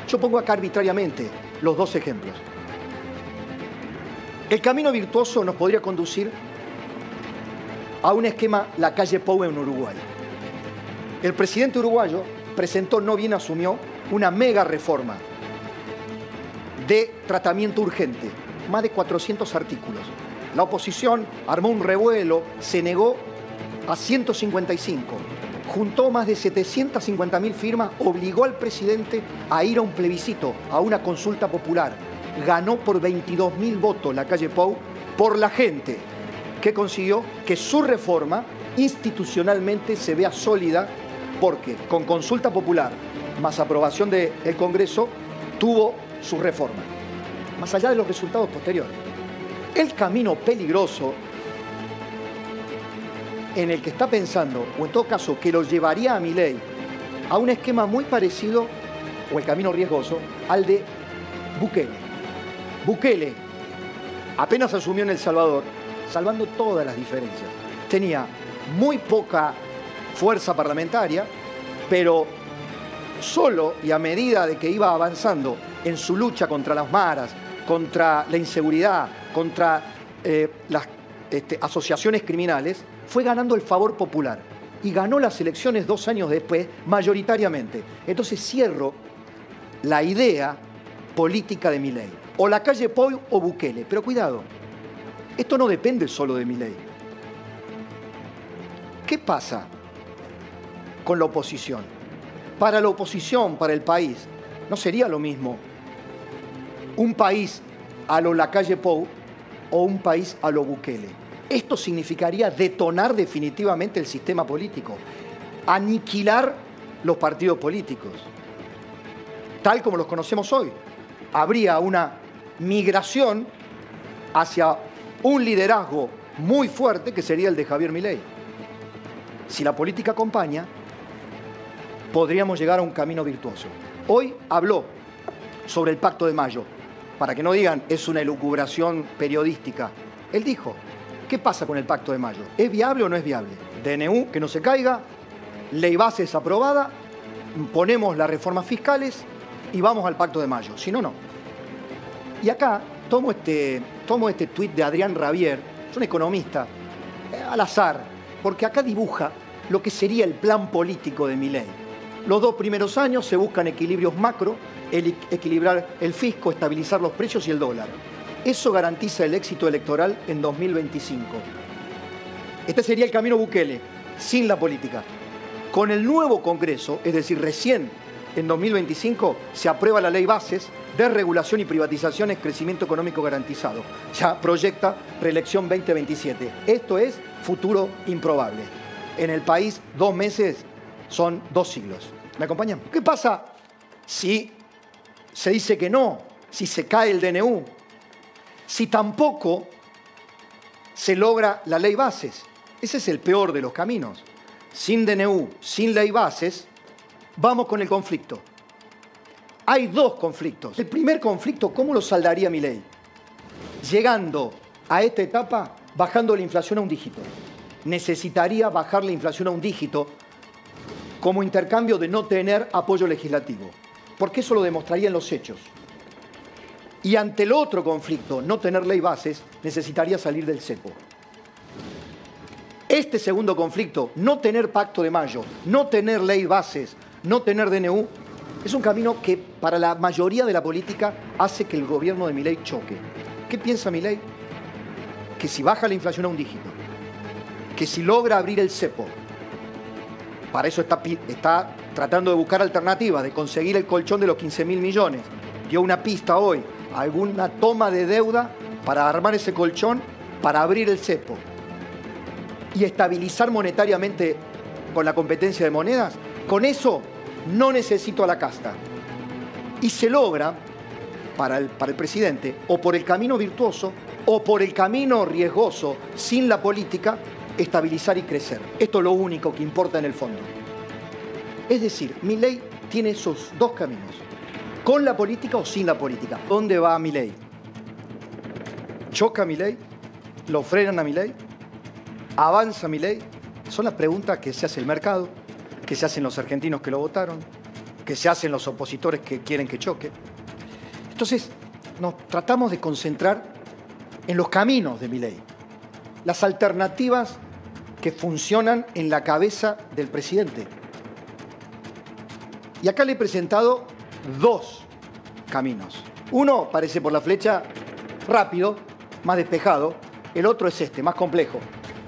Yo pongo acá arbitrariamente los dos ejemplos. El camino virtuoso nos podría conducir a un esquema la calle Pou en Uruguay. El presidente uruguayo presentó, no bien asumió, una mega reforma de tratamiento urgente, más de 400 artículos. La oposición armó un revuelo, se negó a 155, juntó más de 750.000 firmas, obligó al presidente a ir a un plebiscito, a una consulta popular. Ganó por 22.000 votos la calle Pou por la gente, que consiguió que su reforma institucionalmente se vea sólida, porque con consulta popular más aprobación del Congreso tuvo su reforma, más allá de los resultados posteriores. El camino peligroso en el que está pensando, o en todo caso que lo llevaría a Milei a un esquema muy parecido, o el camino riesgoso, al de Bukele. Bukele apenas asumió en El Salvador, salvando todas las diferencias. Tenía muy poca fuerza parlamentaria, pero solo y a medida de que iba avanzando en su lucha contra las maras, contra la inseguridad, contra las asociaciones criminales, fue ganando el favor popular y ganó las elecciones 2 años después mayoritariamente. Entonces cierro la idea política de Milei. O la calle Pou o Bukele. Pero cuidado, esto no depende solo de Milei. ¿Qué pasa con la oposición? Para la oposición, para el país, no sería lo mismo un país a lo la calle Pou o un país a lo Bukele. Esto significaría detonar definitivamente el sistema político, aniquilar los partidos políticos, tal como los conocemos hoy. Habría una migración hacia un liderazgo muy fuerte que sería el de Javier Milei. Si la política acompaña, podríamos llegar a un camino virtuoso. Hoy habló sobre el Pacto de Mayo, para que no digan es una elucubración periodística. Él dijo, ¿qué pasa con el Pacto de Mayo? ¿Es viable o no es viable? DNU, que no se caiga, ley bases aprobada, ponemos las reformas fiscales y vamos al Pacto de Mayo. Si no, no. Y acá tomo este tuit de Adrián Rabier, es un economista, al azar, porque acá dibuja lo que sería el plan político de Milei. Los 2 primeros años se buscan equilibrios macro, equilibrar el fisco, estabilizar los precios y el dólar. Eso garantiza el éxito electoral en 2025. Este sería el camino Bukele, sin la política. Con el nuevo Congreso, es decir, recién en 2025, se aprueba la ley bases, desregulación y privatizaciones, crecimiento económico garantizado. Ya proyecta reelección 2027. Esto es futuro improbable. En el país, 2 meses son 2 siglos. ¿Me acompañan? ¿Qué pasa si se dice que no? Si se cae el DNU. Si tampoco se logra la ley bases. Ese es el peor de los caminos. Sin DNU, sin ley bases, vamos con el conflicto. Hay 2 conflictos. El primer conflicto, ¿cómo lo saldaría Milei? Llegando a esta etapa, bajando la inflación a un dígito. Necesitaría bajar la inflación a un dígito como intercambio de no tener apoyo legislativo, porque eso lo demostraría en los hechos. Y ante el otro conflicto, no tener ley bases, necesitaría salir del cepo. Este segundo conflicto, no tener Pacto de Mayo, no tener ley bases, no tener DNU, es un camino que para la mayoría de la política hace que el gobierno de Milei choque. ¿Qué piensa Milei? Que si baja la inflación a un dígito, que si logra abrir el cepo, para eso está tratando de buscar alternativas, de conseguir el colchón de los 15.000 millones. Dio una pista hoy, alguna toma de deuda para armar ese colchón, para abrir el cepo y estabilizar monetariamente con la competencia de monedas. Con eso no necesito a la casta. Y se logra, para el presidente, o por el camino virtuoso, o por el camino riesgoso, sin la política, estabilizar y crecer. Esto es lo único que importa en el fondo. Es decir, Milei tiene esos 2 caminos, con la política o sin la política. ¿Dónde va Milei? ¿Choca Milei? ¿Lo frenan a Milei? ¿Avanza Milei? Son las preguntas que se hace el mercado, que se hacen los argentinos que lo votaron, que se hacen los opositores que quieren que choque. Entonces, nos tratamos de concentrar en los caminos de Milei, las alternativas que funcionan en la cabeza del presidente. Y acá le he presentado dos caminos. Uno parece por la flecha rápido, más despejado. El otro es este, más complejo.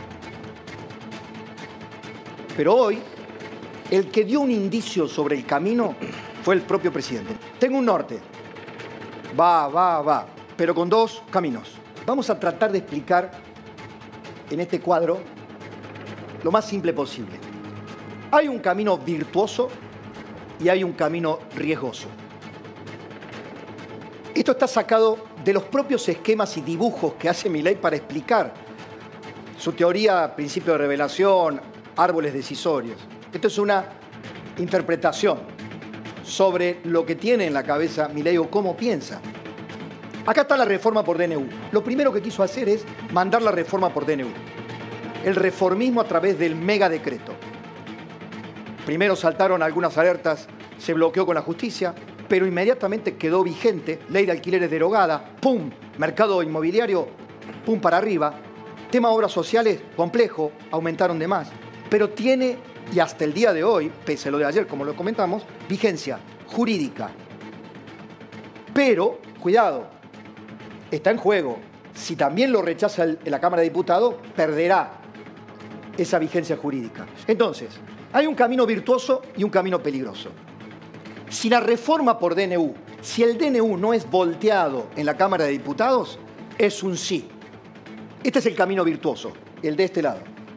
Pero hoy, el que dio un indicio sobre el camino fue el propio presidente. Tengo un norte. Va, pero con dos caminos. Vamos a tratar de explicar en este cuadro lo más simple posible. Hay un camino virtuoso y hay un camino riesgoso. Esto está sacado de los propios esquemas y dibujos que hace Milei para explicar su teoría, principio de revelación, árboles decisorios. Esto es una interpretación sobre lo que tiene en la cabeza Milei o cómo piensa. Acá está la reforma por DNU. Lo primero que quiso hacer es mandar la reforma por DNU. El reformismo a través del megadecreto. Primero saltaron algunas alertas, se bloqueó con la justicia, pero inmediatamente quedó vigente, ley de alquileres derogada, ¡pum! Mercado inmobiliario, ¡pum! Para arriba. Tema obras sociales, complejo, aumentaron de más. Pero tiene, y hasta el día de hoy, pese a lo de ayer, como lo comentamos, vigencia jurídica. Pero, cuidado, está en juego. Si también lo rechaza la Cámara de Diputados, perderá esa vigencia jurídica. Entonces, hay un camino virtuoso y un camino peligroso. Si la reforma por DNU, si el DNU no es volteado en la Cámara de Diputados, es un sí. Este es el camino virtuoso, el de este lado.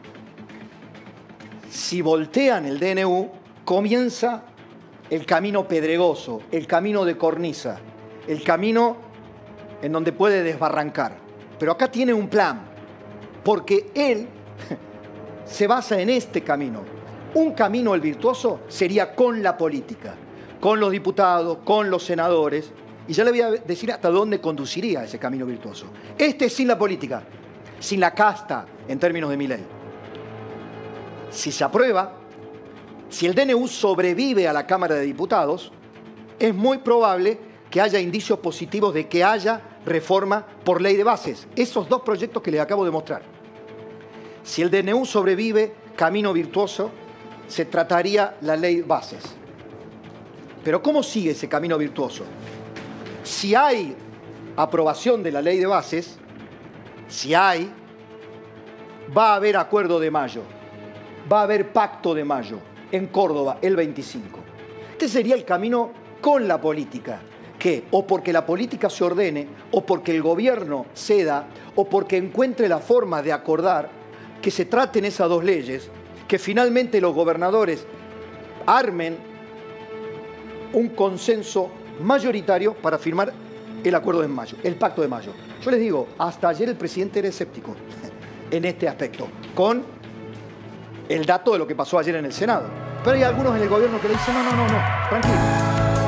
Si voltean el DNU, comienza el camino pedregoso, el camino de cornisa, el camino en donde puede desbarrancar. Pero acá tiene un plan, porque él se basa en este camino. Un camino, el virtuoso, sería con la política, con los diputados, con los senadores, y ya le voy a decir hasta dónde conduciría ese camino virtuoso. Este es sin la política, sin la casta, en términos de Milei. Si se aprueba, si el DNU sobrevive a la Cámara de Diputados, es muy probable que haya indicios positivos de que haya reforma por ley de bases. Esos dos proyectos que les acabo de mostrar. Si el DNU sobrevive, camino virtuoso, se trataría la ley de bases. Pero ¿cómo sigue ese camino virtuoso? Si hay aprobación de la ley de bases, va a haber acuerdo de mayo, va a haber pacto de mayo en Córdoba el 25. Este sería el camino con la política, que o porque la política se ordene, o porque el gobierno ceda, o porque encuentre la forma de acordar que se traten esas dos leyes, que finalmente los gobernadores armen un consenso mayoritario para firmar el acuerdo de mayo, el pacto de mayo. Yo les digo, hasta ayer el presidente era escéptico en este aspecto, con el dato de lo que pasó ayer en el Senado. Pero hay algunos en el gobierno que le dicen, no, tranquilo.